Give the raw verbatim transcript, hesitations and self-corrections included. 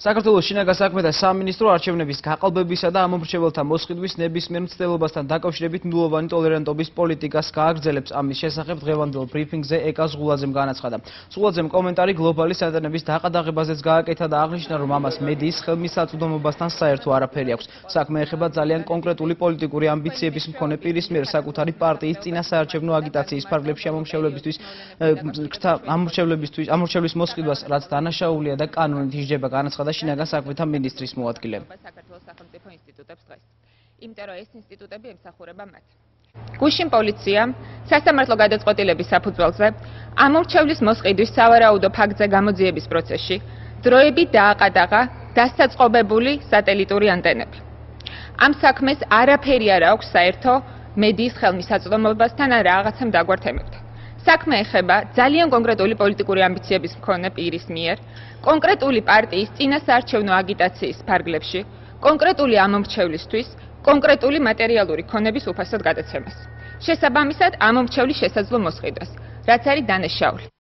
საქართველოს შინაგან საქმეთა სამინისტრო არჩევნების გაყალბებისა და ამომრჩეველთა მოსყიდვის ნებისმიერ მცდელობასთან დაკავშირებით ნულოვანი ტოლერანტობის პოლიტიკას გააგრძელებს. ამის შესახებ დღევანდელ ბრიფინგზე ეკას ღულაძემ განაცხადა. ღულაძემ კომენტარი გლობალის სანიტარების დაყადაღებაზეც გააკეთა და აღნიშნა, რომ ამას მედიის ხელმისაწვდომობასთან საერთო არაფერი აქვს. საქმე ეხება ძალიან კონკრეტული პოლიტიკური ამბიციების მქონე პირის მიერ საკუთარი პარტიის წინა საარჩევნო აგიტაციის ფარგლებში ამომრჩევლებისთვის ამომრჩევლებისთვის ამომრჩევლის მოსყიდვას, რაც დანაშაულია და კანონით ისჯება, განაცხადა შინაგან საქმეთა მინისტრის მოადგილემ. საქართველოს სახელმწიფო ინსტიტუტებს დღეს. იმიტომ რომ ეს ინსტიტუტები ემსახურება მათ. გუშინ პოლიციამ სასამართლო გადაწყვეტილების საფუძველზე ამომრჩევლის მოსყიდვის სავარაუდო ფაქტზე გამოძიების პროცესში დროებით დააყადაღა დასაწყობებული სატელიტური ანტენები. ამ საქმეს არაფერი არ აქვს საერთო მედიის ხელმისაწვდომობასთან ან რაღაცამ დაგვარ თემებთან. საქმე ეხება ძალიან კონკრეტული პოლიტიკური ამბიციების მქონე პირის მიერ კონკრეტული პარტიის წინა საარჩევნო აგიტაციის ფარგლებში კონკრეტული ამომრჩევლისთვის კონკრეტული მატერიალური ქონების უფასოდ გადაცემას. შესაბამისად, ამომრჩევლის შესაძლო მოსყიდვას, რაც არის დანაშაული.